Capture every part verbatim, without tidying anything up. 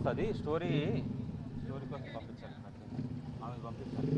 వస్తుంది story story కోసం పంపించాలి ఆమె పంపించాలి.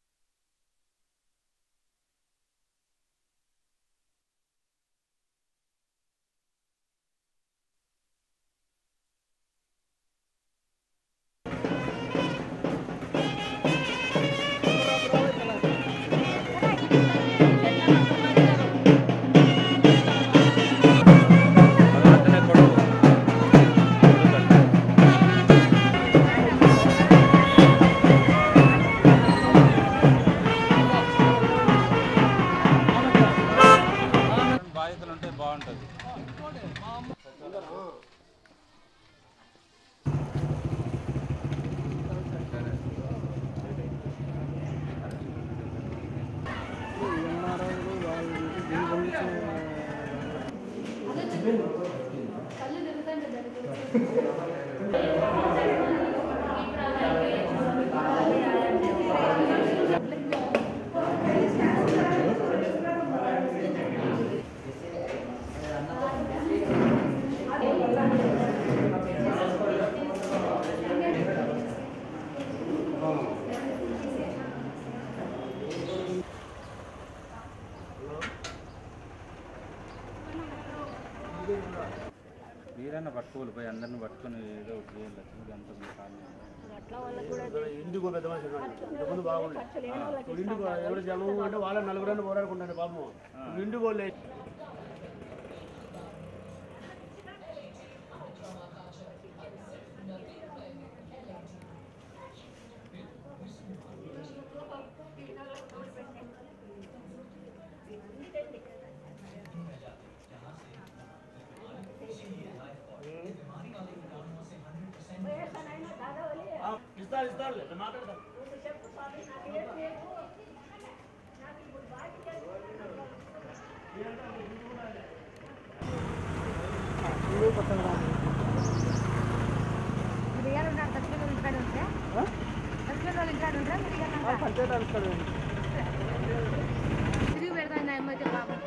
బాధ్యతలు ఉంటే బాగుంటుంది. మీరన్నా పట్టుకోవాలి పోయి అందరిని పట్టుకొని ఏదో ఒకటి చేయాలి. అంత ఇంటికి పెద్ద మనిషి ఇంతకుముందు బాగుండే ఇంటికి ఎవరు జనం అంటే వాళ్ళ నలుగురన్నా పోరాడుకుంటాను పాపం ఇంటికి పోలే. ఇస్తారు ఇస్తారు మాట్లాడతారు. తిరిగి పెడతాను ఏమైతే పాపం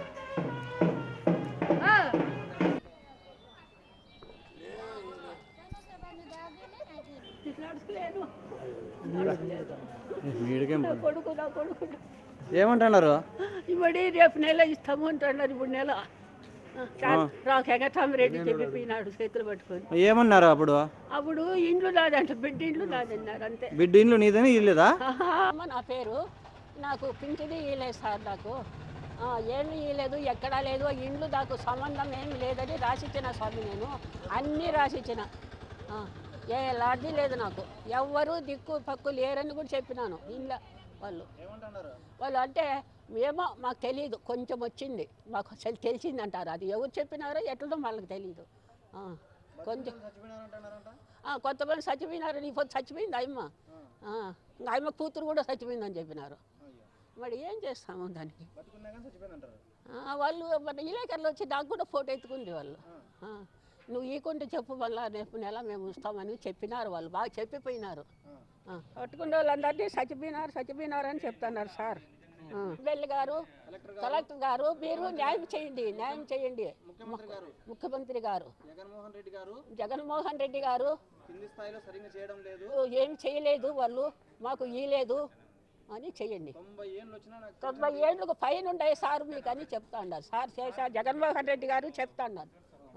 కొడుకు నా కొడుకు ఏమంటున్నారు? ఇప్పుడు రేపు నెల ఇస్తాము అంటున్నారు. ఇప్పుడు నెల రాకెగటామిరెడ్డి చెప్పిపోయినాడు చేతులు పట్టుకొని. ఏమన్నారు అప్పుడు? అప్పుడు ఇండ్లు నాదంట, బిడ్డ ఇండ్లు నాదన్నారు అంతే. బిడ్డ ఇండ్లు నీదని ఇల్లేదా? నా పేరు నాకు పింఛది ఇయలేదు సార్. నాకు ఏళ్ళు ఇయలేదు, ఎక్కడా లేదు. ఇండ్లు నాకు సంబంధం ఏమి లేదని రాసిచ్చిన స్వామి. నేను అన్నీ రాసిచ్చిన, ఏ లాడ్జీ లేదు నాకు. ఎవ్వరూ దిక్కు పక్కు లేరని కూడా చెప్పినాను. ఇంట్లో వాళ్ళు వాళ్ళు అంటే ఏమో మాకు తెలియదు, కొంచెం వచ్చింది మాకు తెలిసింది అంటారు. అది ఎవరు చెప్పినారో ఎట్లదో వాళ్ళకి తెలియదు. కొంచెం కొంతమంది చచ్చిపోయినారు. నీ పొద్దు చచ్చిపోయింది అయ్యమ్మ, ఇంకా అయ్యమ్మ కూతురు కూడా చచ్చిపోయిందని చెప్పినారు. మరి ఏం చేస్తాము దానికి? వాళ్ళు మన విలేకరులు వచ్చి నాకు కూడా ఫోటో ఎత్తుకుంది వాళ్ళు. నువ్వు ఈకుంటే చెప్పు, మళ్ళా రేపు నెల మేము ఇస్తామని చెప్పినారు. వాళ్ళు బాగా చెప్పిపోయినారు. పట్టుకునే వాళ్ళందరినీ చచ్చిపోయినారు చచ్చిపోయినారు అని చెప్తున్నారు సార్. ఎమ్మెల్యే గారు, కలెక్టర్ గారు, మీరు న్యాయం చేయండి, న్యాయం చేయండి. ముఖ్యమంత్రి గారు జగన్మోహన్ రెడ్డి గారు జగన్మోహన్ రెడ్డి గారు కింది స్థాయిలో సరిగ్గా చేయడం లేదు, ఏం చేయలేదు, వాళ్ళు మాకు ఇయలేదు అని చెయ్యండి. తొంభై ఏళ్ళకు పైన ఉండే సార్ మీకు అని చెప్తా ఉన్నారు సార్. చేశారు జగన్మోహన్ రెడ్డి గారు చెప్తా ఉన్నారు.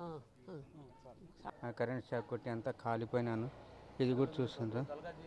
కరెంట్ షాక్ కొట్టి అంతా కాలిపోయినాను. ఇది కూడా చూస్తుండ్రా.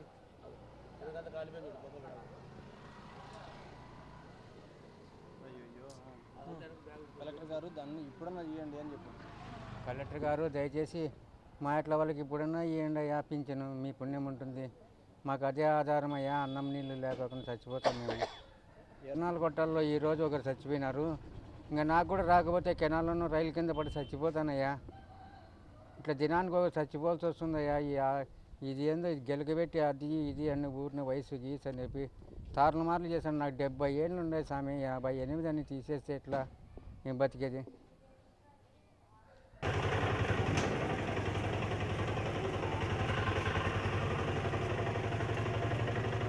కలెక్టర్ గారు దాన్ని ఇప్పుడన్నా ఇవ్వండి అని చెప్పారు. కలెక్టర్ గారు దయచేసి మా ఇట్ల వాళ్ళకి ఇప్పుడన్నా ఇవ్వండి అయ్యా పింఛను, మీ పుణ్యం ఉంటుంది. మాకు అదే ఆధారం అయ్యా, అన్నం నీళ్ళు లేకపోకుండా చచ్చిపోతాం మేము. కెనాల్ కొట్టాల్లో ఈరోజు ఒకరు చచ్చిపోయినారు. ఇంకా నాకు కూడా రాకపోతే కెనాల్లోనూ రైలు కింద పడి చచ్చిపోతానయ్యా. ఇట్లా దినానికి ఒక చచ్చిపోవాల్సి వస్తుందయ్యా. ఇది ఏందో గెలకబెట్టి అది ఇది అన్ని ఊరిని వయసు గీసి అని చెప్పి తారులు మార్లు చేశాను. నాకు డెబ్బై ఏళ్ళు ఉండే స్వామి, యాభై ఎనిమిది అని తీసేస్తే ఎట్లా నేను బతికేది?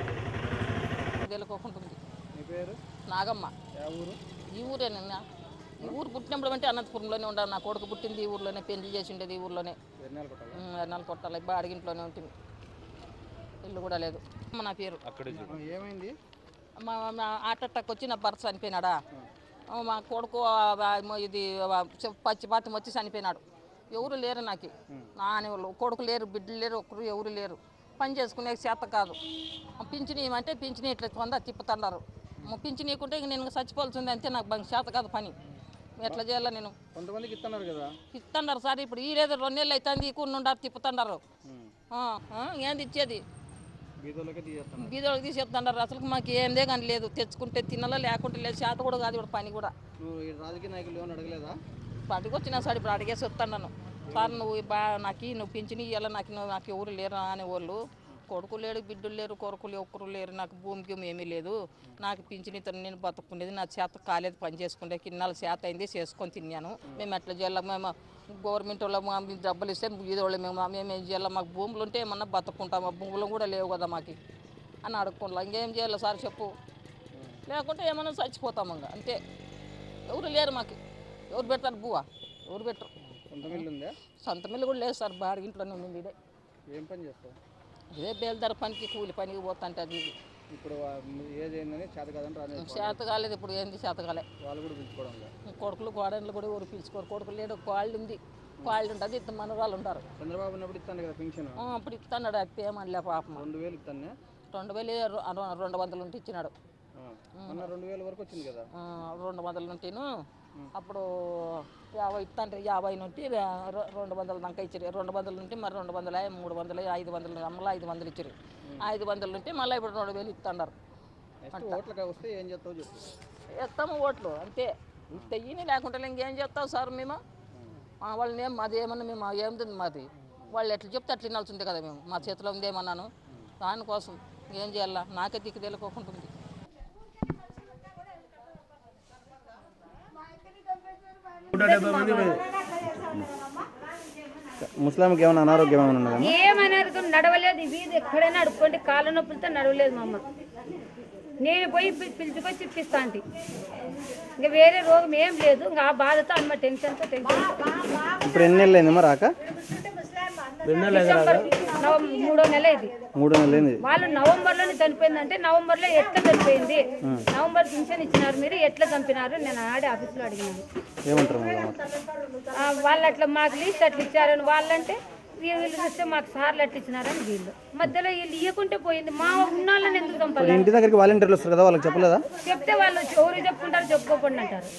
గెలుకోకుంటుంది. నాగమ్మ ఈ ఊరే నిన్న ఊరు పుట్టినప్పుడు అంటే అనంతపురంలోనే ఉండాలి. నా కొడుకు పుట్టింది ఈ ఊర్లోనే, పెళ్లి చేసి ఉండేది ఈ ఊర్లోనే. ఎర్నాలు కొట్టాలి బాడిగింట్లోనే ఉంటుంది, ఇల్లు కూడా లేదు. నా పేరు ఏమైంది? మా హార్ట్ అటాక్ వచ్చి నా భర్త చనిపోయినాడా, మా కొడుకు ఇది పచ్చిపాతం వచ్చి చనిపోయినాడు. ఎవరు లేరు నాకు, నాని వాళ్ళు కొడుకు లేరు, బిడ్డలు లేరు, ఒకరు ఎవరు లేరు. పని చేసుకునే చేత కాదు. పింఛని ఏమంటే పింఛని ఇట్లా కొందా తిప్పుతున్నారు. పింఛని ఇవ్వకుంటే ఇంక నేను చచ్చిపోవాల్సింది అంతే. నాకు బాగా చేత కాదు పని, ఎట్లా చేయాలా నేను? కొంతమందికి ఇస్తున్నారు కదా, ఇస్తున్నారు సార్. ఇప్పుడు ఈ లేదు రెండు నెలలు అవుతుంది, కూర్చుండారు తిప్పుతున్నారు. ఏంది ఇచ్చేది? బీదోళ్ళకి తీసేస్తున్నారు. అసలు మాకు ఏందే కానీ లేదు, తెచ్చుకుంటే తినాలా లేకుంటే లేదు. చేత కూడా కాదు ఇప్పుడు పని కూడా. రాజకీయ నాయకులు ఏమని అడగలేదా? పట్టుకు వచ్చినా సార్ ఇప్పుడు అడిగేసి వస్తున్నాను. సార్ నువ్వు బా నాకు నువ్వు పింఛని ఇవ్వాలి, నాకు నాకు ఎవరు లేరు అనేవాళ్ళు. కొడుకు లేడు, బిడ్డలు లేరు, కొడుకులు ఒక్కరు లేరు, నాకు భూమికి ఏమీ లేదు. నాకు పింఛని నేను బతుకునేది నా చేత కాలేదు, పని చేసుకుంటే కిన్నాళ్ళు చేత అయింది చేసుకొని తిన్నాను. మేము ఎట్లా చేయాలి? మేము గవర్నమెంట్ వాళ్ళు మా డబ్బులు ఇస్తే బీదోళ్ళు మేము మేమేం చేయాలి? మాకు భూములు ఉంటే ఏమన్నా బతుకుంటాం, ఆ భూములు కూడా లేవు కదా మాకు అని అడుక్కోవాలి. ఇంకేం చేయాలి సార్ చెప్పు? లేకుంటే ఏమన్నా చచ్చిపోతాము ఇంకా అంతే. ఎవరు లేరు మాకు, ఎవరు పెడతారు బువ్వ? ఎవరు పెట్టరు. సొంత మిల్లు కూడా లేదు సార్, బాడిగింట్లోనే ఉంది. ఇదే ఏం పని చేస్తావు? ఇదే బేల్దార పనికి కూలి పనికి పోతుంటే అది ఇది. ఇప్పుడు ఏదైందని చేత కాదని చేత కాలేదు. ఇప్పుడు ఏంది చేత కాలే. వాళ్ళు కూడా పిలుచుకోవడం, కొడుకులు కోడళ్ళు కూడా ఎవరు పిలుచుకోరు. కొడుకు లేడు, కోళ్ళు ఉంది, కోళ్ళు ఉంటుంది, ఇద్దరు మనరాళ్ళు ఉంటారు. చంద్రబాబు ఉన్నప్పుడు ఇస్తాను కదా పింఛన్, అప్పుడు ఇస్తున్నాడు. అది ఏమనలే పాపం. రెండు వేలు ఇస్తాను, రెండు వేలు రెండు వందలు ఉంటే ఇచ్చినాడు. రెండు వేల వరకు వచ్చింది కదా, రెండు వందలు ఉంటేను. అప్పుడు యాభై ఇస్తాంటే యాభై నుండి రెండు వందల దాకా ఇచ్చారు. రెండు వందలు ఉంటే మరి రెండు వందల మూడు వందలు ఐదు వందలు అమ్మలో ఐదు వందలు ఇచ్చారు. ఐదు వందలు ఉంటే మళ్ళీ ఇప్పుడు రెండు వేలు ఇస్తున్నారు. వస్తే ఏం చేస్తావు చెప్పు? ఇస్తాము ఓట్లు అంతే. తెయ్యని లేకుంటే ఇంకేం చేస్తావు సార్? మేము వాళ్ళని ఏం మాది ఏమన్నా మేము ఏముంది మాది, వాళ్ళు ఎట్లా చెప్తే అట్లా వినాల్సిందే కదా. మేము మా చేతిలో ఉంది ఏమన్నాను, దానికోసం ఏం చేయాలా నాకే దిక్కు తెలియకోకుంటుంది. ముస్లాంకి ఏమైనా అనారోగ్యం ఏమైనా ఉన్నదా? ఏమన్నారు నడవలేదు. వీధి ఎక్కడైనా అడుక్కోండి, కాళ్ళ నొప్పులతో నడవలేదు మా అమ్మ. నేను పోయి పిలుచుకొచ్చి ఇప్పిస్తా అంటే ఇంకా వేరే రోగం ఏం లేదు. ఇంకా ఆ బాధతో అమ్మ టెన్షన్తో టెన్షన్. ఇప్పుడు ఎన్ని నెలలు అయిందమ్మా రాక? మూడో నెల ఇది. మూడో నెల అయింది. వాళ్ళు నవంబర్ లోనే చనిపోయిందంటే నవంబర్ లో ఎట్లా చనిపోయింది, నవంబర్ పింఛన్ ఇచ్చినారు మీరు ఎట్లా చంపినారు నేను ఆడే ఆఫీస్ లో అడిగినాను. ఏమంటారు వాళ్ళు? అట్లా మాకు లీస్ట్ అట్లా ఇచ్చారని వాళ్ళంటే, వీళ్ళు చూస్తే మాకు సార్లు అట్లా ఇచ్చినారని వీళ్ళు. మధ్యలో వీళ్ళు ఇవ్వకుంటే పోయింది. మా ఉన్నాళ్ళని ఎందుకు చంపాలి? ఇంటి దగ్గరికి వాలంటీర్లు వస్తారు కదా, వాళ్ళకి చెప్పలేదా? చెప్తే వాళ్ళు ఎవరు చెప్పుకుంటారు, చెప్పుకోకుండా అంటారు.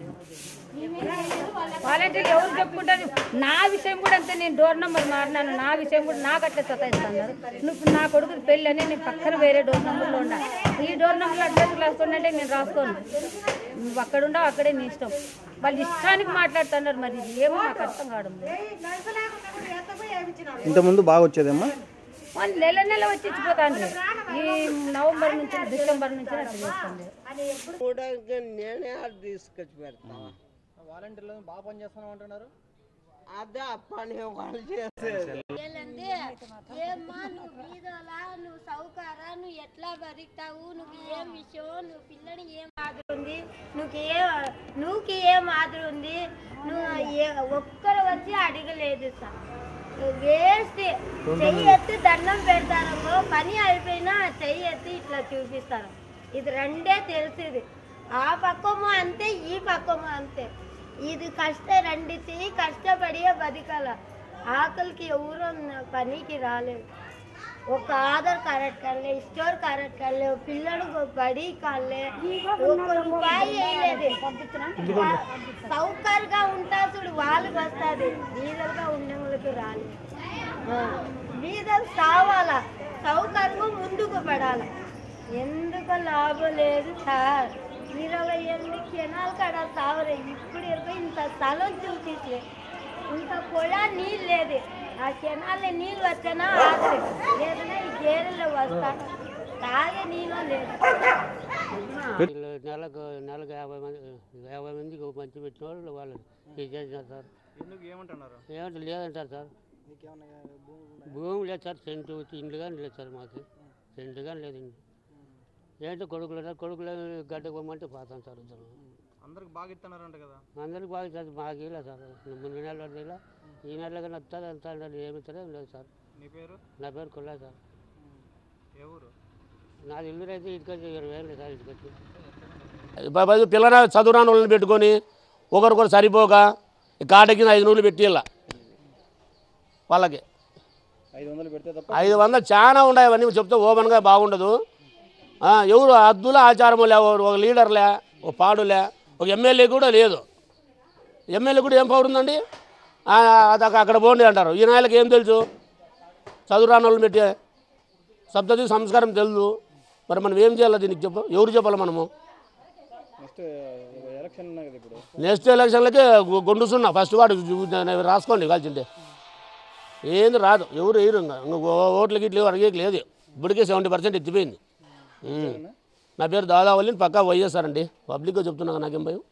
వాలంటీర్లు ఎవరు చెప్పుకుంటారు? నా విషయం కూడా అంతే. నేను డోర్ నెంబర్ మారినాను, నా విషయం కూడా నాకు అట్లా సతాయిస్తున్నారు. నువ్వు నా కొడుకు పెళ్ళి అని నేను పక్కన వేరే డోర్ నెంబర్లో ఉన్నా, ఈ డోర్ నెంబర్లో అడ్రస్ రాసుకోండి అంటే నేను రాసుకోను. నువ్వు అక్కడ ఉండవు, అక్కడే నీ ఇష్టం. వాళ్ళు ఇష్టానికి మాట్లాడుతున్నారు. మరి ఏమో నాకు అర్థం కావడం లేదు. ఇంతకుముందు బాగా వచ్చేదమ్మా, వాళ్ళు నెల నెల వచ్చి ఇచ్చిపోతాండ్రు. ఈ నవంబర్ నుంచి డిసెంబర్ నుంచి అట్లా చేస్తుంది. నేనే తీసుకొచ్చి పెడతా. వాలంటీర్లు బాగా పని చేస్తాను అంటున్నారు. అదే పని వాళ్ళు చేసేది. ఏమ్మా నువ్వు బీదోలా, నువ్వు సౌకారా, నువ్వు ఎట్లా బతుకుతావు, నువ్వు ఏం విషయం, నువ్వు పిల్లని ఏం మాదిరి ఉంది, నువ్వు ఏ నువ్వుకి ఏం మాదిరి ఉంది, నువ్వు ఒక్కరు వచ్చి అడగలేదు సార్. వేస్తే చెయ్యి ఎత్తి దండం పెడతారమ్మో, పని అయిపోయినా చెయ్యి ఎత్తి ఇట్లా చూపిస్తారు. ఇది రెండే తెలిసేది. ఆ పక్కమో అంతే, ఈ పక్కమో అంతే. ఇది కష్ట రెండితే కష్టపడి బతకాల. ఆకలికి ఎవరు పనికి రాలేదు. ఒక ఆధార్ కార్డ్ కాలే, స్టోర్ కార్డ్ కాలే, పిల్లలు బడి కాలే, ఒక్క రూపాయి వేయలేదు. సౌకర్యంగా ఉంటా చూడు వాళ్ళకి వస్తుంది, బీదలుగా ఉండే వాళ్ళకి రాలేదు. బీదలు సావాలా, సౌకర్యంగా ముందుకు పడాలి. ఎందుకు లాభం లేదు సార్. ఇరవై ఎనిమిది కెనాల్ కాడ సావరే. ఇప్పుడు ఇరవై ఇంత స్థలం చూపించలే, ఇంత పొలా నీళ్ళు లేదు. ఆ కెనాల్లో నీళ్ళు వచ్చానా ఆఖరి లేదన్నా ఈ గేరెల్లో వస్తాను, తాగే నీళ్ళు లేదు. నెలకు నెలకు యాభై మంది యాభై మందికి మంచి పెట్టిన వాళ్ళు వాళ్ళు చేసినారు సార్. ఏమంటున్నారు? ఏమంటే లేదంటారు సార్. భూమి లేదు సార్, సెంటు ఇండ్లు కానీ లేదు సార్, మాకు సెంటు కానీ లేదు. ఏంటో కొడుకులు కొడుకులు గడ్డ పోమంటే పోతాం సార్. ఇద్దరు అందరికి బాగా ఇస్తున్నారంట కదా. అందరికి బాగా ఇస్తారు, మాకు ఇలా సార్ ముందు నెల ఇలా ఈ నెల కానీ వస్తుంది అంత ఏమి ఇస్తారో లేదు సార్. నీ పేరు? నా పేరు కొల్లా సార్. ఏ ఊరు? నాది ఇల్లు అయితే ఇటుకొచ్చి ఇరవై వేలు సార్ ఇటుకొచ్చి. పిల్లల చదువురాని వాళ్ళని పెట్టుకొని ఒకరికొకరు సరిపోక కాటకి ఐదు నూరులు పెట్టి ఇలా వాళ్ళకి ఐదు వందలు పెడితే తప్ప ఐదు వందలు చాలా ఉన్నాయి. అవన్నీ చెప్తే ఓపెన్గా బాగుండదు. ఎవరు అద్దుల ఆచారము లే, ఒక లీడర్లే, ఒక పాడులే, ఒక ఎమ్మెల్యే కూడా లేదు. ఎమ్మెల్యే కూడా ఏం పవర్ ఉందండి? అది అక్కడ పోండి అంటారు. ఈ నాయలకు ఏం తెలుసు? చదువురాని వాళ్ళని పెట్టి సప్తతి సంస్కారం తెలుసు. మరి మనం ఏం చేయాలి దీనికి చెప్పు? ఎవరు చెప్పాలి మనము? నెక్స్ట్ ఎలక్షన్ ఉన్నాయి కదా ఇప్పుడు. నెక్స్ట్ ఎలక్షన్లకి గొండుసున్నా ఫస్ట్ వాడు రాసుకోండి కాల్చింటే ఏంది రాదు. ఎవరు వేయరు. ఇంకా ఇంకా ఓట్లకి ఇట్లు అడిగేకి లేదు. ఇప్పటికే సెవెంటీ పర్సెంట్ ఎత్తిపోయింది. నా పేరు దాదావల్లి, పక్కా వైఎస్ఆర్ పబ్లిక్గా చెప్తున్నా, నాకేం భయం.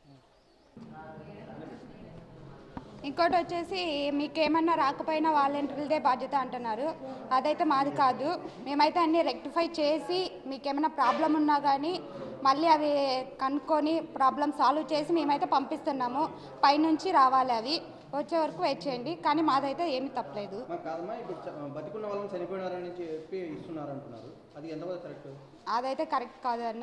ఇంకోటి వచ్చేసి మీకేమన్నా రాకపోయినా వాలంటీర్లదే బాధ్యత అంటున్నారు. అదైతే మాది కాదు. మేమైతే అన్నీ రెక్టిఫై చేసి మీకేమైనా ప్రాబ్లం ఉన్నా కానీ మళ్ళీ అవి కనుక్కొని ప్రాబ్లం సాల్వ్ చేసి మేమైతే పంపిస్తున్నాము. పైనుంచి రావాలి, అవి వచ్చే వరకు వెయిట్ చేయండి. కానీ మాదైతే ఏమీ తప్పలేదు. కాదమ్మా, ఇప్పుడు బతికున్న వాళ్ళని చనిపోయినారని చెప్పి ఇస్తున్నారు అంటున్నారు. అది ఎంతవరకు కరెక్ట్? అదైతే కరెక్ట్ కాదు అన్న.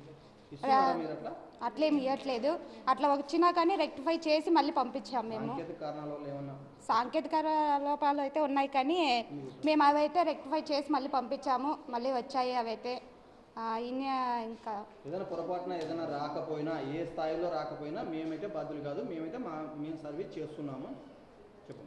అట్లేమి ఇవ్వట్లేదు. అట్లా వచ్చినా కానీ రెక్టిఫై చేసి మళ్ళీ పంపించాము మేము. సాంకేతిక లోపాలు అయితే ఉన్నాయి కానీ మేము అవైతే రెక్టిఫై చేసి మళ్ళీ పంపించాము. మళ్ళీ వచ్చాయి అవైతే. ఇంకా ఏదైనా పొరపాటున ఏదైనా రాకపోయినా, ఏ స్థాయిలో రాకపోయినా మేమైతే బాధ్యులు కాదు. మేమైతే మా మేము సర్వీస్ చేస్తున్నాము. చెప్పండి.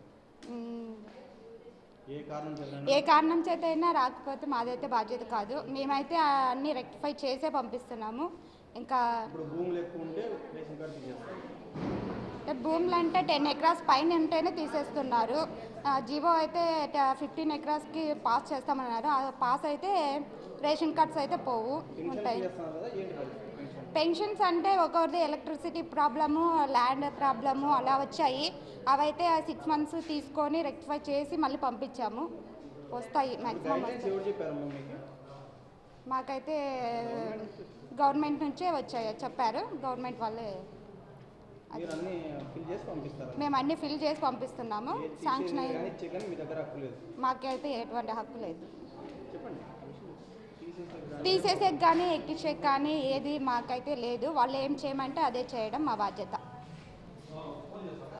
ఏ కారణం చేత ఏ కారణం చేత అయినా రాకపోతే మాదైతే బాధ్యత కాదు. మేమైతే అన్నీ రెక్టిఫై చేసే పంపిస్తున్నాము. ఇంకా భూములు ఎక్కువ ఉంటే రేషన్ కార్డు తీసేస్తారు. భూములు అంటే టెన్ ఎకరాస్ పైన ఉంటేనే తీసేస్తున్నారు. జీవో అయితే ఫిఫ్టీన్ ఎకరాస్కి పాస్ చేస్తామన్నారు. ఆ పాస్ అయితే రేషన్ కార్డ్స్ అయితే పోవు ఉంటాయి. పెన్షన్స్ అంటే ఒకరిది ఎలక్ట్రిసిటీ ప్రాబ్లము, ల్యాండ్ ప్రాబ్లము అలా వచ్చాయి. అవైతే సిక్స్ మంత్స్ తీసుకొని రెక్టిఫై చేసి మళ్ళీ పంపించాము. వస్తాయి మ్యాక్సిమం వస్తాయి. మాకైతే గవర్నమెంట్ నుంచే వచ్చాయి చెప్పారు. గవర్నమెంట్ వాళ్ళే మేము అన్నీ ఫిల్ చేసి పంపిస్తున్నాము. శాంక్షన్ అయ్యి మాకైతే ఎటువంటి హక్కు లేదు. తీసేసేకి కానీ ఎక్కించేకి కానీ ఏది మాకైతే లేదు. వాళ్ళు ఏం చేయమంటే అదే చేయడం మా బాధ్యత.